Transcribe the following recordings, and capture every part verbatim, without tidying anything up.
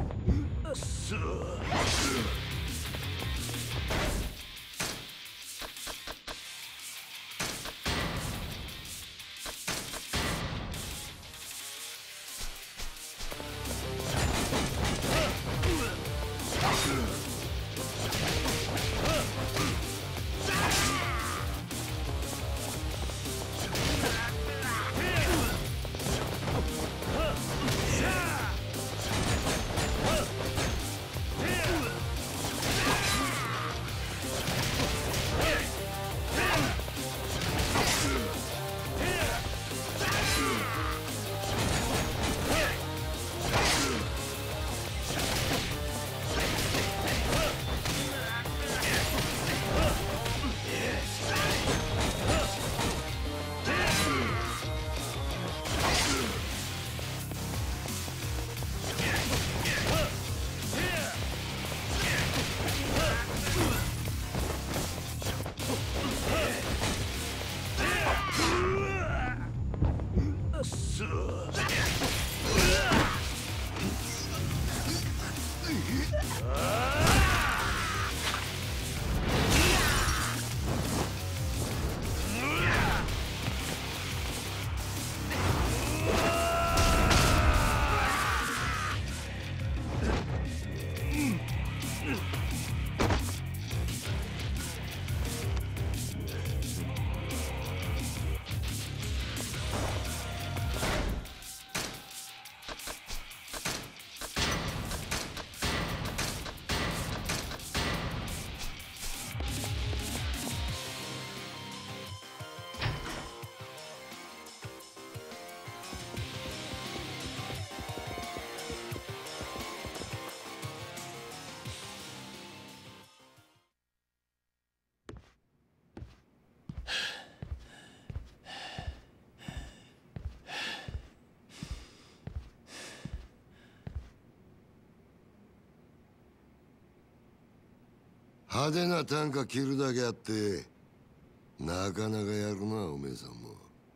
派手な短歌切るだけあってなかなかやるな、おめえさんも。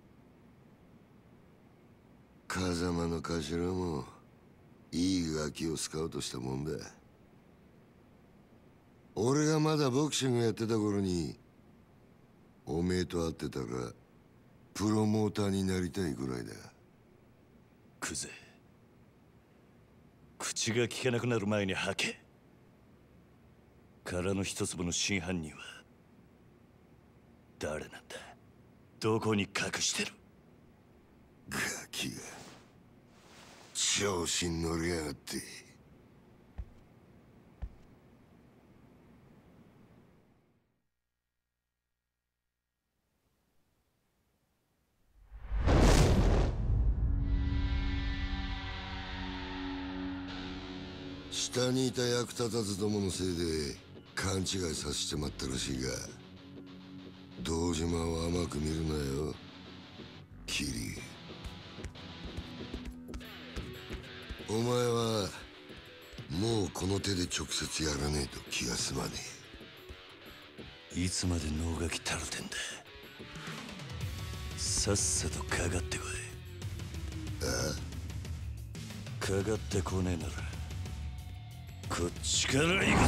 風間の頭もいいガキをスカウトしたもんだ。俺がまだボクシングやってた頃におめえと会ってたらプロモーターになりたいぐらいだ。 クゼ、口が聞けなくなる前に吐け。殻の一粒の真犯人は誰なんだ？どこに隠してる？ ガキが調子に乗りやがって。下にいた役立たずどものせいで勘違いさせてまったらしいが、堂島を甘く見るなよ、キリ。お前はもうこの手で直接やらねえと気が済まねえ。いつまで能書きたるてんだ。さっさとかかってこい。 ああ？かかってこねえならこっちから行くぜ！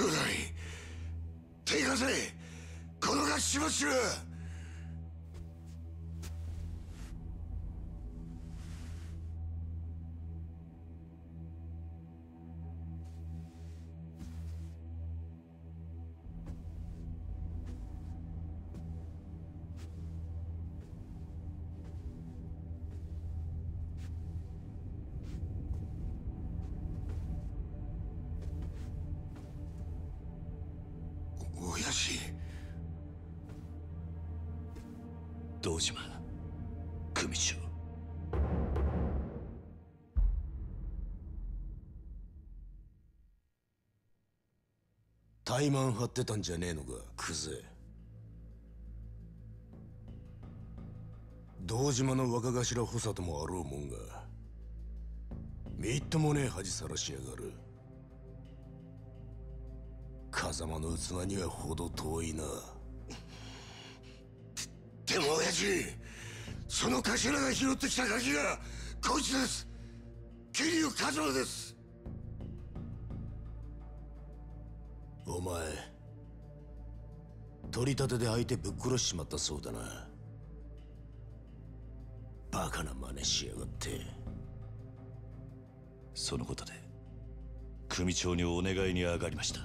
兄弟、手貸せ。このガキしばしら。親父。 堂島組長。 怠慢張ってたんじゃねえのか、クゼ。堂島の若頭補佐ともあろうもんが、みっともねえ恥さらしやがる。風間の器には程遠いな。 でも親父、その頭が拾ってきたガキがこいつです。桐生一馬です。 お前取り立てで相手ぶっ殺しちまったそうだな。バカな真似しやがって。 そのことで組長にお願いに上がりました。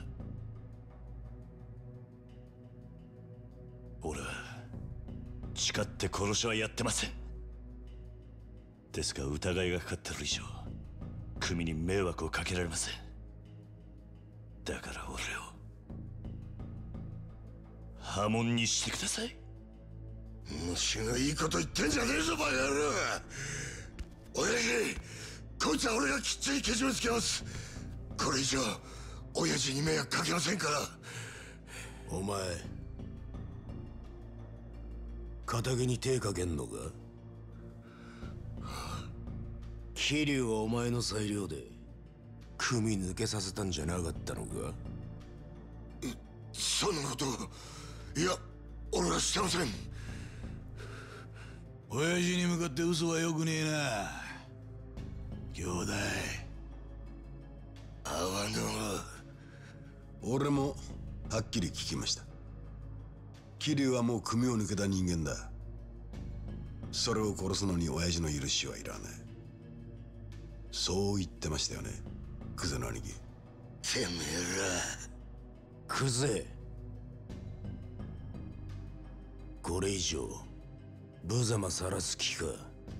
俺は誓って殺しはやってません。ですが疑いがかかってる以上組に迷惑をかけられません。だから俺を破門にしてください。 虫のいいこと言ってんじゃねえぞバカ野郎。親父、こいつは俺がきっちりけじめつけます。これ以上親父に迷惑かけませんから。 お前仇に手かけんのか。桐生はお前の裁量で組抜けさせたんじゃなかったのか。 そんなこと、いや俺はしてません。 親父に向かって嘘はよくねえな兄弟。 阿波野。 俺もはっきり聞きました。桐生はもう組を抜けた人間だ。それを殺すのに親父の許しはいらない。そう言ってましたよね、クゼの兄貴。 てめえら。 クゼ、これ以上無様さらす気か。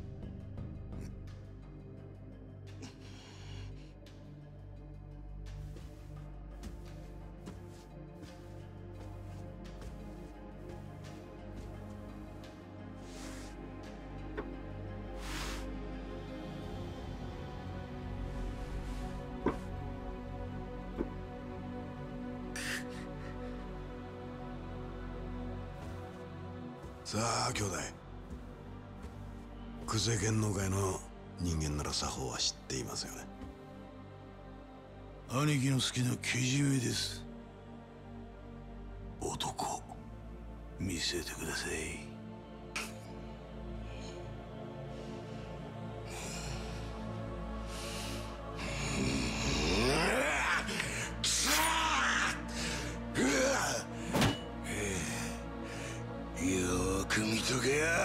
さあ兄弟、久世剣能界の人間なら作法は知っていますよね。 兄貴の好きなけじめです。 男見せてください。 よく見とけや。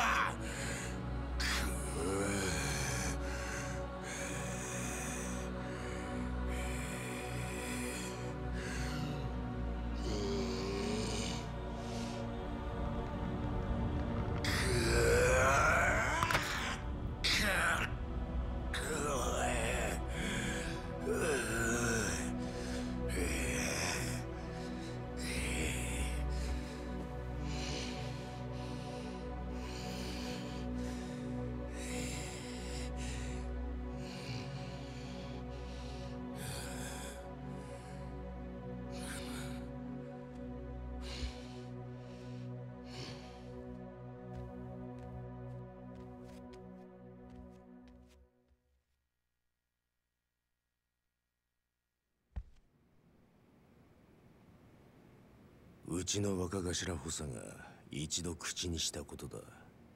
うちの若頭補佐が一度口にしたことだ。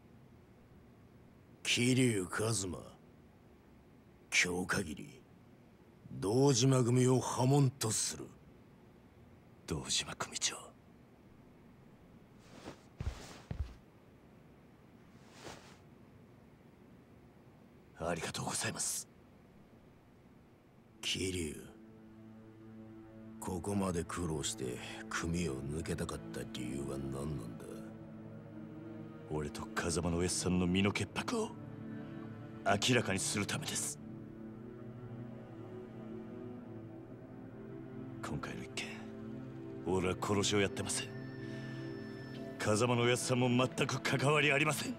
桐生一馬、今日限り堂島組を破門とする。 堂島組長、ありがとうございます。 桐生、ここまで苦労して組を抜けたかった理由は何なんだ？ 俺と風間のおやっさんの身の潔白を明らかにするためです。今回の一件、俺は殺しをやってません。風間のおやっさんも全く関わりありません。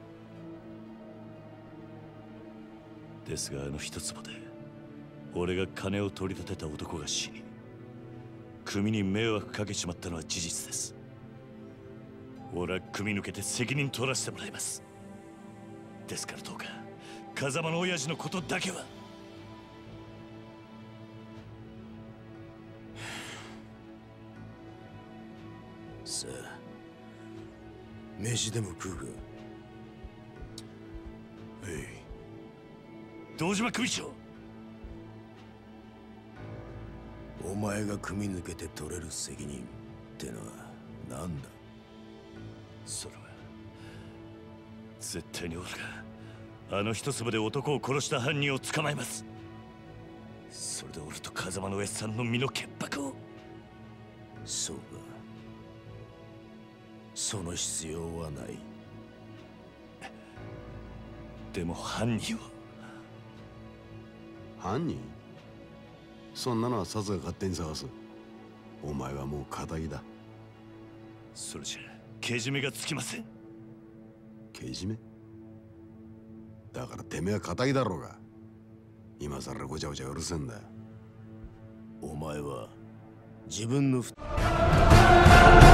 ですがあの一坪で俺が金を取り立てた男が死に、組に迷惑かけちまったのは事実です。俺は組抜けて責任取らせてもらいます。ですからどうか風間の親父のことだけは。 さあ、飯でも食うか？ えい。 堂島組長、 お前が組抜けて取れる責任ってのは何だ？ それは絶対に俺があの一粒で男を殺した犯人を捕まえます。それで俺と風間のおやっさんの身の潔白を。 そうか、その必要はない。 でも犯人は。 犯人？そんなのはサツが勝手に探す。お前はもう仇だ。 それじゃけじめがつきません。 けじめ？だからてめえは仇だろうが。今さらごちゃごちゃうるせえんだ。 お前は自分のふ